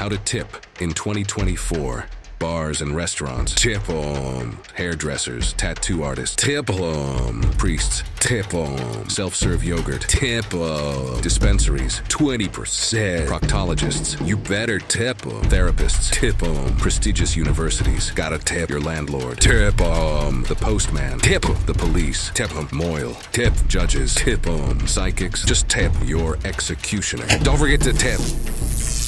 How to tip in 2024. Bars and restaurants, tip 'em. Hairdressers, tattoo artists, tip 'em. Priests, tip 'em. Self-serve yogurt, tip 'em. Dispensaries, 20%. Proctologists, you better tip 'em. Therapists, tip 'em. Prestigious universities, gotta tip your landlord, tip 'em. The postman, tip 'em. The police, tip 'em. Moil, tip. Judges, tip 'em. Psychics, just tip your executioner. Don't forget to tip.